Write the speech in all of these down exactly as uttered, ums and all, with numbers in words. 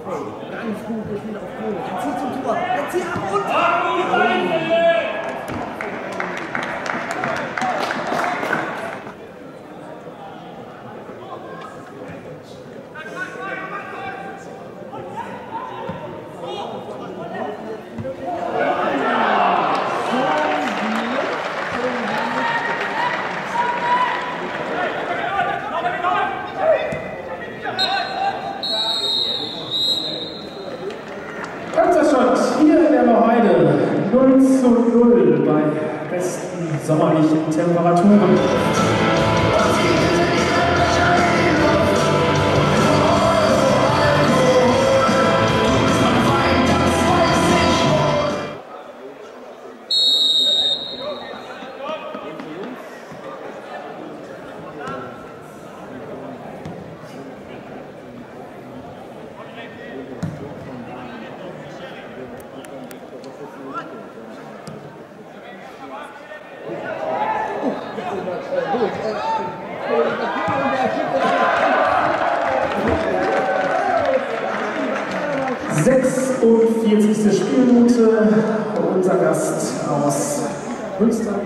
Ganz gut gespielt auf Kohle. Dann zieh zum Tor. Dann zieh ab und... Hier in der Heide null zu null bei besten sommerlichen Temperaturen. sechsundvierzigste Spielminute, unser Gast aus Münster.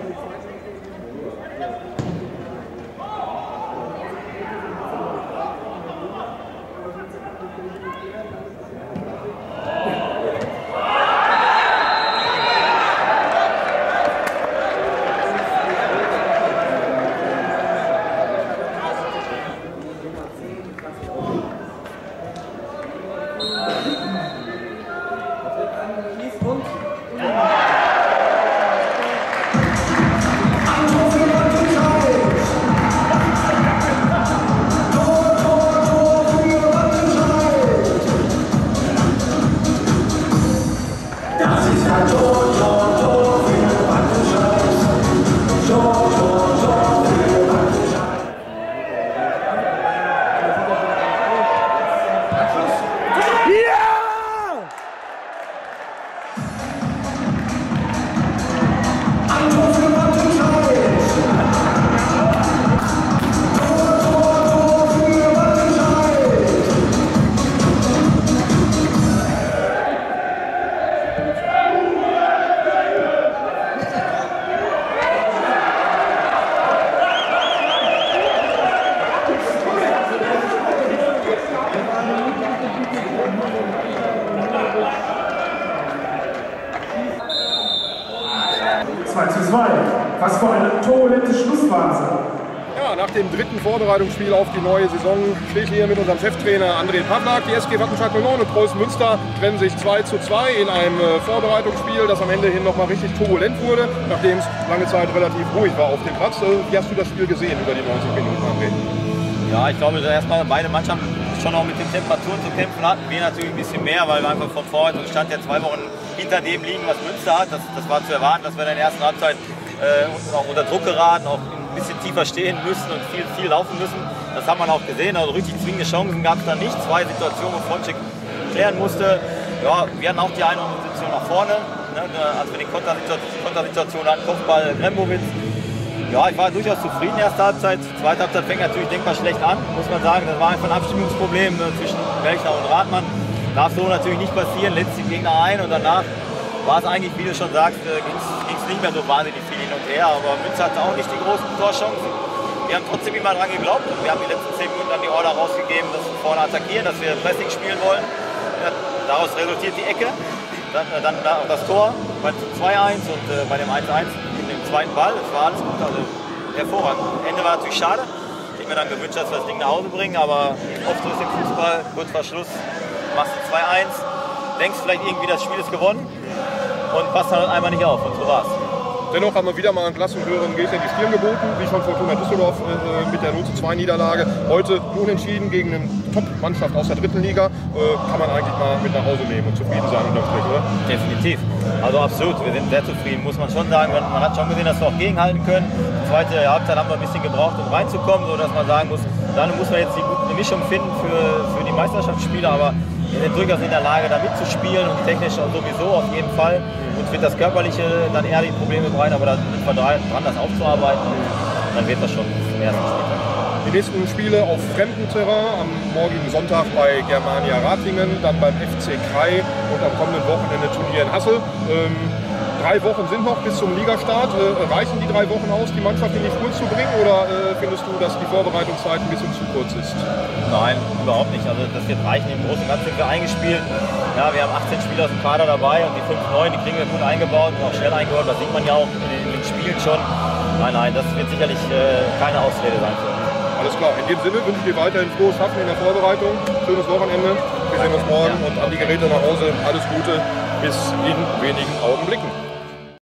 zwei zu zwei. Was für eine turbulente Schlussphase. Ja, nach dem dritten Vorbereitungsspiel auf die neue Saison stehe ich hier mit unserem Cheftrainer André Pawlak. Die S G Wattenscheid null neun und Preußen Münster trennen sich zwei zu zwei in einem Vorbereitungsspiel, das am Ende hin nochmal richtig turbulent wurde, nachdem es lange Zeit relativ ruhig war auf dem Platz. Wie hast du das Spiel gesehen über die neunzig Minuten, André? Ja, ich glaube, erstmal beide Mannschaften schon auch mit den Temperaturen zu kämpfen hatten. Wir natürlich ein bisschen mehr, weil wir einfach von Vorbereitungsstand ja zwei Wochen hinter dem liegen, was Münster hat. Das, das war zu erwarten, dass wir in der ersten Halbzeit äh, auch unter Druck geraten, auch ein bisschen tiefer stehen müssen und viel, viel laufen müssen. Das hat man auch gesehen, also richtig zwingende Chancen gab es da nicht. Zwei Situationen, wo Fronczek klären musste. Ja, wir hatten auch die eine oder andere Situation nach vorne, ne, als wir die Kontersituation, Kontersituation hatten, Kopfball Grembowitz. Ja, ich war durchaus zufrieden in der ersten Halbzeit. Die zweite Halbzeit fängt natürlich denkbar schlecht an, muss man sagen. Das war einfach ein Abstimmungsproblem ne, zwischen Welchner und Rathmann. Darf so natürlich nicht passieren, letzt den Gegner ein und danach war es eigentlich, wie du schon sagst, äh, ging es nicht mehr so wahnsinnig viel hin und her. Aber Münster hatte auch nicht die großen Torchancen. Wir haben trotzdem immer dran geglaubt. Wir haben die letzten zehn Minuten dann die Order rausgegeben, dass wir vorne attackieren, dass wir Pressing spielen wollen. Ja, daraus resultiert die Ecke. Dann, äh, dann das Tor bei zwei eins und äh, bei dem eins eins in dem zweiten Ball. Das war alles gut, also hervorragend. Ende war natürlich schade. Ich hätte mir dann gewünscht, dass wir das Ding nach Hause bringen, aber oft so ist im Fußball, kurz vor Schluss machst du zwei eins, denkst vielleicht irgendwie, das Spiel ist gewonnen und passt dann einmal nicht auf und so war's. Dennoch haben wir wieder mal einen klassenhöheren Gegner die Stirn geboten, wie von Fortuna Düsseldorf äh, mit der null zu zwei Niederlage. Heute unentschieden gegen eine Top-Mannschaft aus der dritten Liga. Äh, kann man eigentlich mal mit nach Hause nehmen und zufrieden sein unterm Strich, oder? Definitiv. Also absolut, wir sind sehr zufrieden, muss man schon sagen. Man hat schon gesehen, dass wir auch gegenhalten können. Die zweite Halbzeit haben wir ein bisschen gebraucht, um reinzukommen, sodass man sagen muss, dann muss man jetzt die gute Mischung finden für, für die Meisterschaftsspiele. Aber wir sind durchaus in der Lage, da mitzuspielen und technisch sowieso auf jeden Fall. Und für das Körperliche dann eher die Probleme bereiten, aber da sind wir dran, das aufzuarbeiten. Dann wird das schon zum ersten Spieltag. Die nächsten Spiele auf fremdem Terrain, am morgigen Sonntag bei Germania Ratingen, dann beim F C Krai und am kommenden Wochenende Turnier in Hassel. Ähm, drei Wochen sind noch bis zum Ligastart. Äh, reichen die drei Wochen aus, die Mannschaft in die Spur zu bringen, oder äh, findest du, dass die Vorbereitungszeit ein bisschen zu kurz ist? Nein, überhaupt nicht. Also das wird reichen. Im Großen und Ganzen sind wir eingespielt. Ja, wir haben achtzehn Spieler aus dem Kader dabei und die fünf neuen, die kriegen wir gut eingebaut und auch schnell eingebaut. Das sieht man ja auch in den, in den Spielen schon. Nein, nein, das wird sicherlich äh, keine Ausrede sein für uns. Alles klar, in dem Sinne wünsche ich dir weiterhin frohes Schaffen in der Vorbereitung, schönes Wochenende, wir sehen uns morgen und an die Geräte nach Hause alles Gute bis in wenigen Augenblicken.